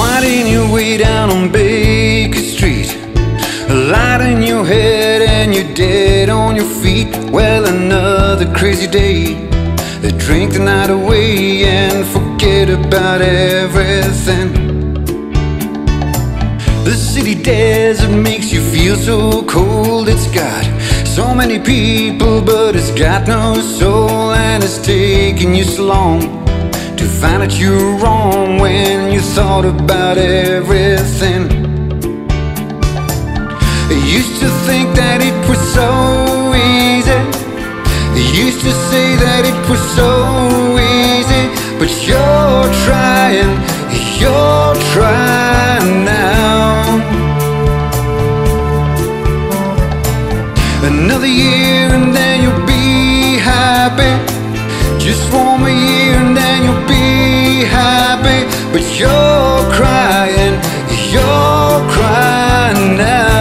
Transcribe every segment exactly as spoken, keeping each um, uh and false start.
winding your way down on Baker Street, a light in your head and you're dead on your feet. Well, another crazy day. They drink the night away and forget about everything. The city desert makes you feel so cold. It's got so many people, but it's got no soul. And it's taken you so long to find out you're wrong when you thought about everything. I used to think that it was so easy. I used to say that it was so easy. But you're trying, you're trying now. Another year and then you'll be happy. Just one more year and then you'll be happy. But you're crying, you're crying now.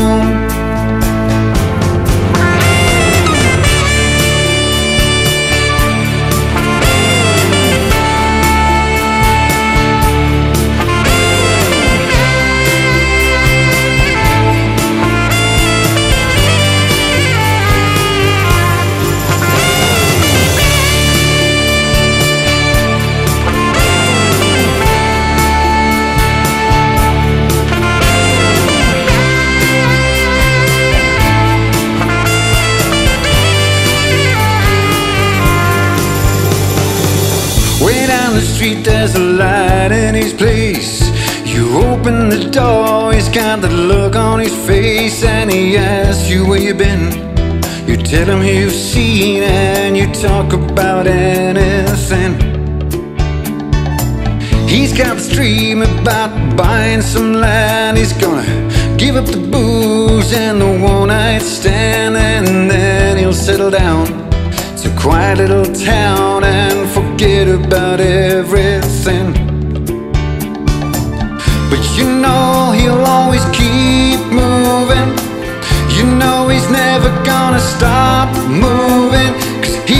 Way down the street there's a light in his place. You open the door, he's got that look on his face. And he asks you where you been. You tell him you've seen and you talk about anything. He's got this dream about buying some land. He's gonna give up the booze and the one night stand, and then he'll settle down to a quiet little town and forget about everything. But you know he'll always keep moving. You know he's never gonna stop moving, 'cause he